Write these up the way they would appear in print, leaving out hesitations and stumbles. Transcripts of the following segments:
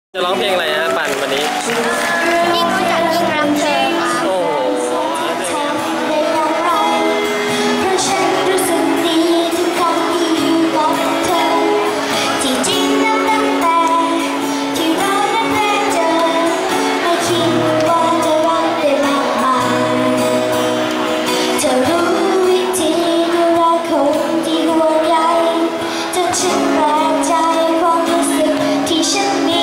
จะร้องเพลงอะไรฮะปั่นวันนี้ยิ่งรู้จักยิ่งรักเธอค่ะโอ้โหได้อย่างไรเพราะฉันรู้สึกดีทุกครั้งที่อยู่กับเธอที่จริงนับตั้งแต่ที่เราได้แรกเจอไม่คิดว่าจะรักได้มากมายเธอรู้วิธีดูแลคนที่ห่วงใยจนฉันแปลกใจความรู้สึกที่ฉันมี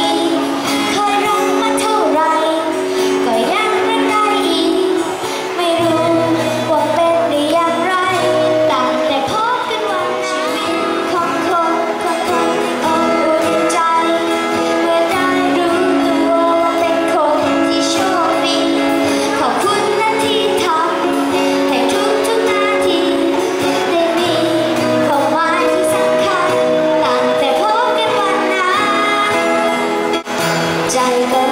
ใจก็